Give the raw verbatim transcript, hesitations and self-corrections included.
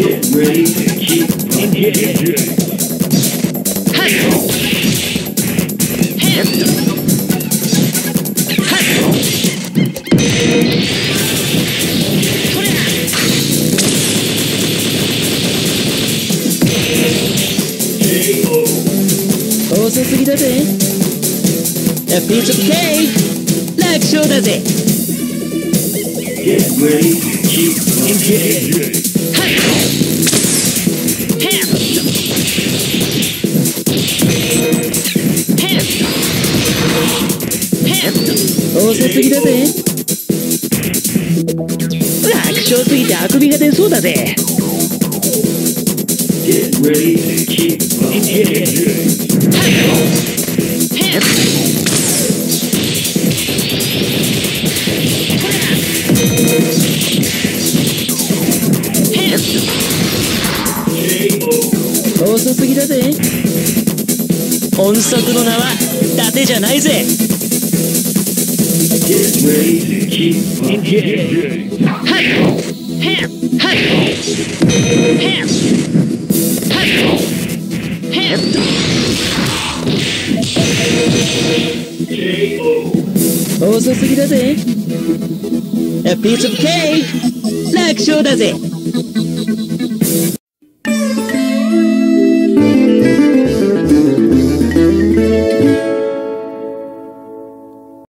Get ready to keep engaging. 遅すぎだぜ。A piece of cake。楽勝だぜ。 Get ready to keep engaging. 遅すぎだぜ。楽勝すぎてあくびが出そうだぜ。 Get ready to keep engaging. 遅すぎだぜ。音速の名は伊達じゃないぜ。 Get ready to keep engaging. 遅すぎだぜ。A piece of cake。楽勝だぜ。